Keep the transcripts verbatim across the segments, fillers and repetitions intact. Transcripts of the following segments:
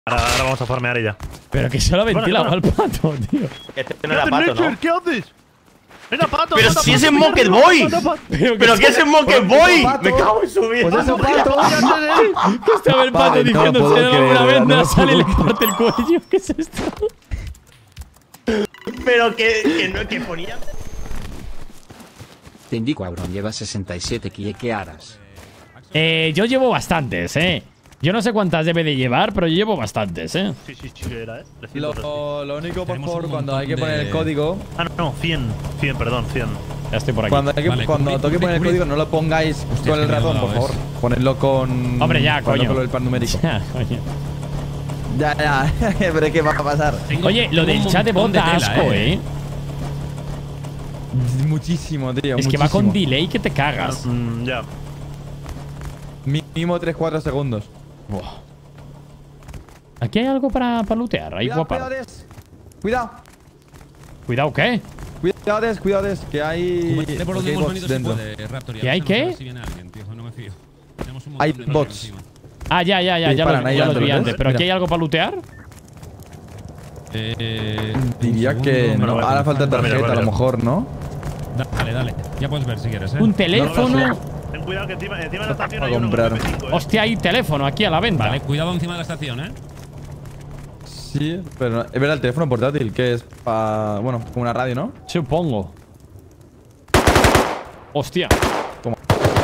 Ahora, ahora vamos a farmear ella. Pero que solo ventilaba al pato, tío. Este no era pato, ¿no? ¿Qué haces? Era pato. Pero si es en Mocket Boy. Pero que es en Mocket Boy. Me cago en su vida. Pues es un pato. Que estaba el pato diciendo se da una venda, sale y le parte el cuello. ¿Qué es esto? Pero que, que no, que ponía. Te indico, Auron, lleva sesenta y siete kilos. ¿Qué harás? Eh, yo llevo bastantes, eh. Yo no sé cuántas debe de llevar, pero yo llevo bastantes, eh. Sí, sí, sí, era, eh. Lo, lo único, por Tenemos favor, un cuando hay que montón poner de- el código. Ah, no, no, cien. cien, perdón, cien. Ya estoy por aquí. Cuando, hay que, Vale, cuando cubrid, toque cubrid, poner el cubrid. código, no lo pongáis Hostia, con el que me ha ratón, por volado, favor. ¿ves? Ponedlo con. Hombre, ya, ponedlo coño. con el pan numérico. Ya, coño. Ya, ya. Pero ¿qué va a pasar? Tengo- Oye, lo tengo del un chat de bot montón da tela, asco, eh. Muchísimo, tío. Es que va con muchísimo. delay que te cagas. Mm, ya. Mínimo tres cuatro segundos. Buah. Aquí hay algo para, para lootear. Ahí Cuidado, guapa. cuidado, Des. Cuidado. Cuidado, ¿qué? Cuidado, Des, cuidado, Des, que hay. Cúbrete por donde que hay hemos bots venido si dentro. puede, Raptor. y ¿Qué a hay ver si qué? nos reciben a alguien, tío, no me fío. Tenemos un Hay montón de bots. encima. Ah, ya, ya, ya. Sí, Ya paran lo, ahí ya lo dentro, vi ¿ves? antes. ¿Pero aquí Mira. hay algo para lootear? Eh, Diría un que segundo, no. bueno, Ahora falta bueno, tarjeta, bueno, a lo bueno. mejor, ¿no? Dale, dale. Ya puedes ver si quieres, eh. Un teléfono. Ten cuidado que encima, encima de la estación A hay uno con comprar. M cinco, eh. Hostia, hay teléfono aquí a la venta. Vale, cuidado encima de la estación, eh. Sí, pero no- es verdad, el teléfono portátil, que es para. Bueno, como una radio, ¿no? Supongo. Hostia. Toma.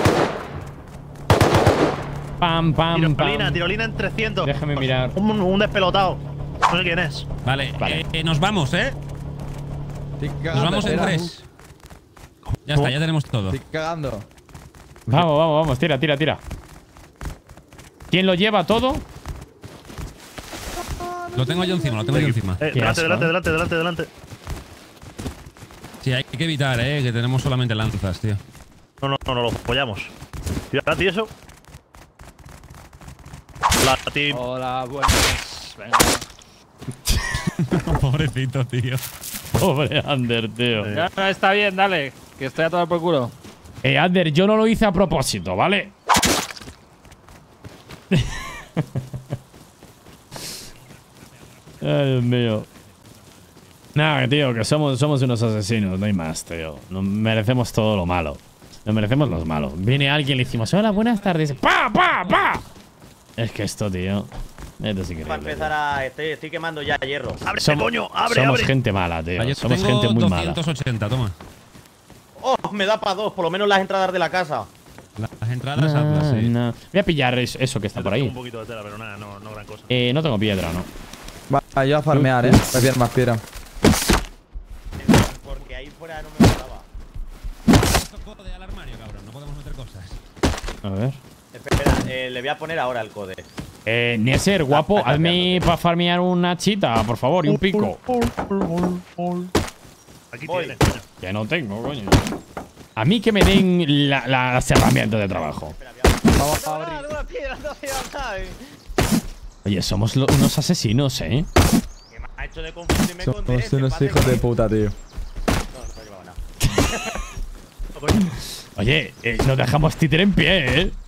Pam, pam, Tirolina, pam. tirolina en trescientos. Déjame mirar. Un, un despelotado. No sé quién es. Vale, Vale. eh, eh, nos vamos, eh. Estoy Nos cagando, vamos en espera. tres. Ya está, ya tenemos todo. Estoy cagando. Vamos, vamos, vamos. Tira, tira, tira. ¿Quién lo lleva todo? Lo tengo yo encima, lo tengo yo encima. Eh, Qué delante, asco, delante, ¿eh? delante, delante, delante. Sí, hay que evitar, eh, que tenemos solamente lanzas, tío. No, no, no, no lo follamos. Tira, tío, eso. La team. Hola, buenas. Venga. Pobrecito, tío. Pobre Ander, tío. Sí. Ya, no, está bien, dale. Que estoy a tomar por culo. Eh, Ander, yo no lo hice a propósito, ¿vale? Ay, Dios mío. Nada, tío, que somos, somos unos asesinos, no hay más, tío. Nos merecemos todo lo malo. Nos merecemos los malos. Viene alguien y le decimos, hola, buenas tardes. ¡Pa, pa, pa! Es que esto, tío. Esto es increíble. Para empezar a. Estoy, estoy quemando ya hierro. ¡Abre, Somos- coño! ¡Abre, somos abre! gente mala, tío. Vale, yo somos tengo gente muy mala. doscientos ochenta, toma. Oh, me da para dos, por lo menos las entradas de la casa. Las entradas No, Atlas, sí. no. Voy a pillar es- eso que está por Tengo ahí. un poquito de tela, pero nada, no, no gran cosa. Eh, no tengo piedra, ¿no? Va, yo a farmear, eh. Voy a pillar más piedra. Porque ahí fuera no me gustaba. Esto code al armario, cabrón. No podemos meter cosas. A ver. Espera, eh, le voy a poner ahora el code. Eh, Neser, guapo, está hazme para farmear una chita, por favor, y un pico. Aquí Voy. tienes, coño. Que no tengo, coño. A mí que me den la- la- las herramientas de trabajo. Vamos a abrir. No, una piedra, no hacía nada, eh. Oye, somos lo- unos asesinos, ¿eh? Que me ha hecho de confundirme con Somos Derek, unos empate hijos de con- puta, tío. No, no llevaba nada. Oye, eh, nos dejamos títere en pie, ¿eh?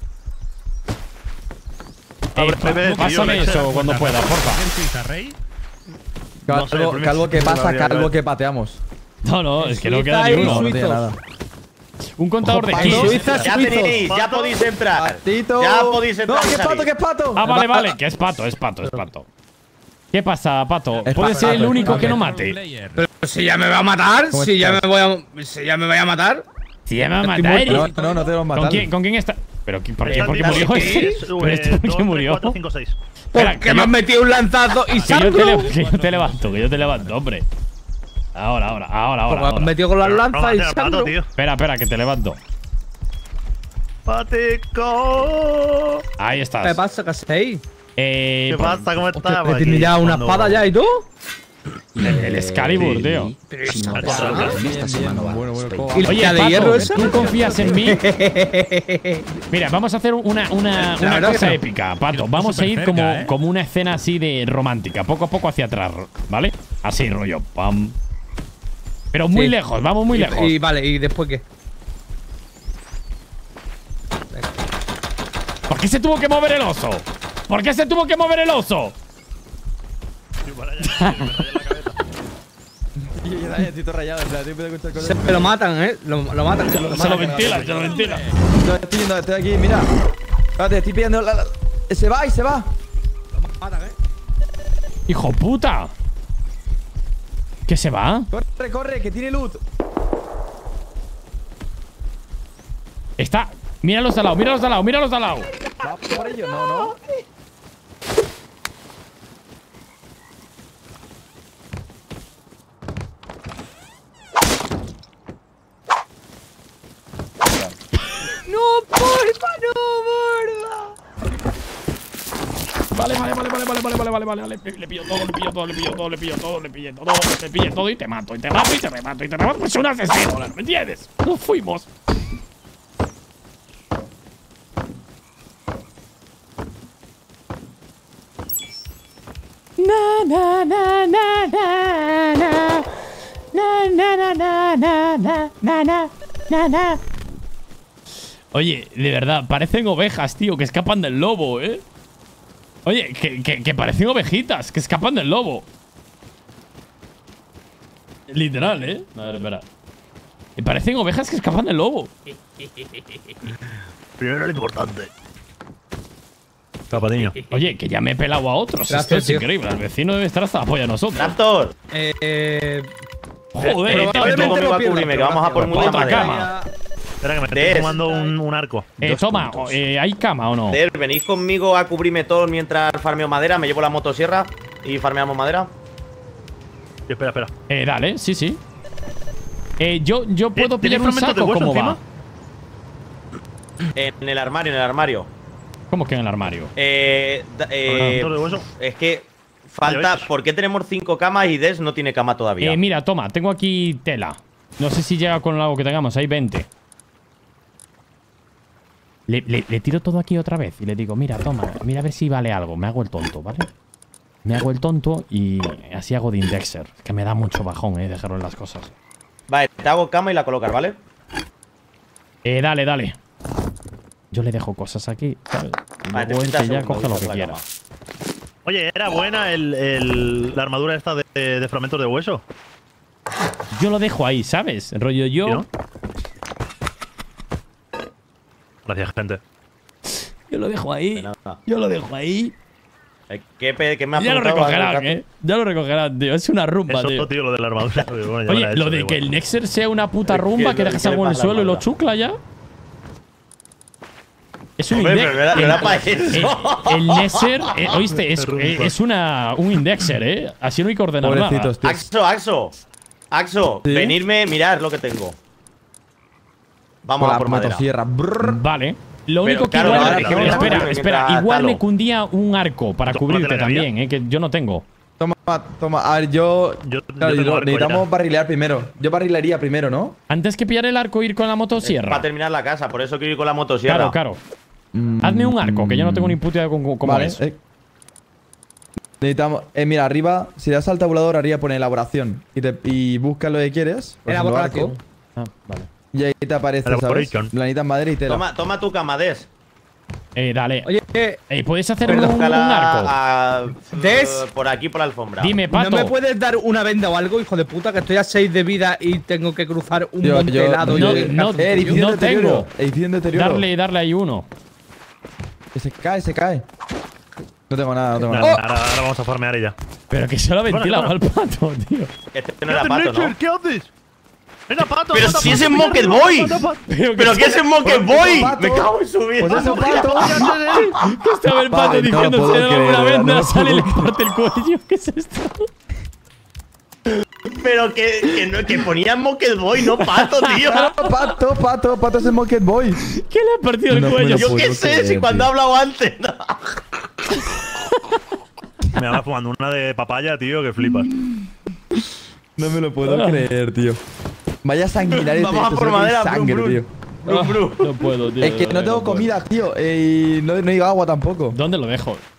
Eh, Abre, pa- bebé, pásame tío, eso cuando pueda, porfa. ¿Pizza, Rey? Calvo, No sé, el primer calvo que sitio pasa, de la vida, calvo eh. que pateamos. No, no, es que no queda Suiza ni y uno. No, no tiene suizos. nada. Un contador de Ojo, kills. Suiza, Ya suizos. tenéis, ya podéis entrar. Patito. Ya podéis No, entrar. que y es pato, salir. que es pato. Ah, vale, vale, que es pato, es pato, es pato. ¿Qué pasa, pato? Es Puede pato, ser el pato, único pato. que no mate. Player. Si ya me va a matar, ¿Cómo si ya me estás? voy a, si ya me voy a matar. Si ya me va a Estoy matar. muerto. Eric. No, no, no tenemos que ¿Con matar. quién, ¿Con quién está? ¿Pero qui- por qué, Están por qué tirando murió kills, este? eh, ¿Pero este por dos, qué tres, murió? cuatro, cinco, seis. Espera, Que que me yo- han metido un lanzazo y que yo, te salgo. le- que yo te levanto, que yo te levanto, hombre. Ahora, ahora, ahora, ahora. Me han ahora. metido con las No lanzas y mates al pato, salgo. tío. Espera, espera, que te levanto. ¡Patico! Ahí ¿Qué estás. pasa, Casey? Eh, ¿Qué por- pasa? ¿Cómo estás? ¿Me Aquí, tienes ya una cuando- espada ya y tú? el, el Excalibur, tío. Si no Ah, pasa claro, nada claro. en esta semana va. Bueno, bueno, ¿cómo ¿Y va? la Oye, de hierro Pato, esa? ¿tú confías en mí? Mira, vamos a hacer una, una, una verdad que cosa no. épica, Pato. Pero Vamos a ir súper como, cerca, ¿eh? como una escena así de romántica, poco a poco hacia atrás, ¿vale? Así, rollo, pam. Pero muy Sí. lejos, vamos muy Y- lejos. Y vale, ¿y después qué? ¿Por qué se tuvo que mover el oso? ¿Por qué se tuvo que mover el oso? para allá. Me raya la cabeza. Y yo también estoy todo rayado, en plan, estoy pudiendo escuchar Se, cosas. lo matan, ¿eh? Lo, lo matan. Se lo, Se lo matan. ventila, se lo ventila. No, estoy yendo, estoy aquí, mira. Espérate, estoy pidiendo la, la- Se va y se va. Lo matan, ¿eh? ¡Hijo puta! ¿Qué se va? Corre, corre, que tiene luz. Está. Míralos de al lado, míralos de al lado, míralos de al lado. Va por ello, no, no. Vale, vale, vale, vale, vale, vale, vale, vale, vale, vale. Le pillo todo, le pillo todo, le pillo todo, le pillo todo, le pillo todo, le pillo todo y te mato, y te mato, y te remato, y te remato. Pues un asesino, ¿me entiendes? Nos fuimos. Na, na, na, na, na, na. Na, na, na, na, na, na, na, na, na, na. Oye, de verdad, parecen ovejas, tío, que escapan del lobo, ¿eh? Oye, que, que, que parecen ovejitas, que escapan del lobo. Literal, ¿eh? A ver, espera. Que parecen ovejas que escapan del lobo. Primero lo importante. Capatiño. Oye, que ya me he pelado a otros. Gracias, Esto es tío. increíble. El vecino debe estar hasta la polla a nosotros. Raptor, Eh. eh Joder, ven tío, conmigo lo a pierdo, cubrirme, que pero vamos a por gracias. mucha Otra madera. cama. Espera, que me estoy Des. tomando un, un arco. Eh, toma, eh, ¿hay cama o no? Der, venís conmigo a cubrirme todo mientras farmeo madera. Me llevo la motosierra y farmeamos madera. Sí, espera, espera. Eh, dale, sí, sí. Eh, yo, yo puedo ¿Tienes pillar un fragmentos de saco, hueso ¿cómo encima? va? En el armario, en el armario. ¿Cómo que en el armario? Eh, da- eh, ¿Fragmentos de hueso? es que falta. ¿Veis? ¿Por qué tenemos cinco camas y Des no tiene cama todavía? Eh, mira, toma, tengo aquí tela. No sé si llega con algo que tengamos, hay veinte. Le, le- le tiro todo aquí otra vez y le digo, mira, toma, mira a ver si vale algo. Me hago el tonto, ¿vale? Me hago el tonto y así hago de indexer. Que me da mucho bajón, eh, dejarlo en las cosas. Vale, te hago cama y la colocas, ¿vale? Eh, dale, dale. Yo le dejo cosas aquí, ¿sabes? Vale, Luego él treinta que ya segundos, coge lo buscas que la quiera. cama. Oye, ¿era buena el, el- la armadura esta de, de fragmentos de hueso? Yo lo dejo ahí, ¿sabes? Rollo yo. ¿Sí, no? Gracias, gente. Yo lo dejo ahí. De nada. Yo lo dejo ahí. Eh, ¿Qué, pe- qué me has Ya lo preguntado, recogerán, Gato? eh. Ya lo recogerán, tío. Es una rumba, Eso, tío. tío, lo de la armadura. Bueno, ya me Oye, la he lo hecho, de da que igual. el Nexer sea una puta Es que rumba que lo- dejas ¿qué le algo en el pasa a la suelo y lo armadura? chucla ya. Es un Hombre, index. pero no era- no era para eso. El, el Nexer, eh, oíste, es, eh, es una, un indexer, ¿eh? Así no hay que ordenar nada. Pobrecitos, tío. Axo, Axo. Axo, ¿Sí? venirme, mirad lo que tengo. Vamos Con a la por madera. motosierra. Brrr. Vale. Lo Pero, único que claro, igual. ahora espera, que me espera, mientras espera. Igual talo. me cundía un arco para Toma, cubrirte que la también, ¿eh? Que yo no tengo. Toma, toma. A ver, yo. Yo- yo claro, tengo yo- arco necesitamos ya. barrilear primero. Yo barrilearía primero, ¿no? Antes que pillar el arco, ir con la Para motosierra. terminar la casa, por eso quiero ir con la motosierra. Claro, claro. Hazme un arco, que yo no tengo ni puta idea de cómo, cómo vale, es. eh. Necesitamos. Eh, mira, arriba, si le das al tabulador, haría poner elaboración. Y, te, y busca lo que quieres. Por ejemplo, Elaboración. arco. Ah, vale. Y ahí te aparece, ¿sabes? Elaboration. Necesitas madera y tela. Toma, toma tu cama, Des. Eh, dale. Oye, eh, Eh, ¿puedes hacer un, un Búscala arco? a- Des. por aquí, por la alfombra. Dime, Pato. ¿no me puedes dar una venda o algo, hijo de puta? Que estoy a seis de vida y tengo que cruzar un Yo- monte yo- helado. no, y no, Eh, edificio no de deterioro. tengo. Edificio de deterioro. Darle, darle ahí uno. Que se cae, se cae. No tengo nada, no tengo Nada, nada. ahora, ahora vamos a farmear ella. Pero que se lo ha Bueno, ventilado bueno. al pato, tío. Este no era pato, ¿no? ¿Qué haces? Venga, pato. Pero pato, si pato, ese es pato, Monkey pato, Boy. pato, pato. ¿Pero qué es el Monkey Boy? Pato. Me cago en su vida. Pues eso, pato. Que estaba el pato Vale, no diciendo lo puedo se da una creer, venda, no lo sale y le puedo parte el cuello. ¿Qué es esto? Pero que, que, no, que ponían Monkey Boy, no pato, tío. Claro, pato, pato, pato es el Monkey Boy. ¿Qué le ha partido el No me cuello? lo Yo puedo qué sé, creer, si cuando he tío. hablado antes. no. Me va fumando una de papaya, tío, que flipas. No me lo puedo Ah. creer, tío. Vaya sanguinario. Vamos a te- te por suena madera, sangre, brum, brum. tío. Brum, brum. No puedo, tío. Es que no tengo puedo. comida, tío. eh, Y no, no hay agua tampoco. ¿Dónde lo dejo?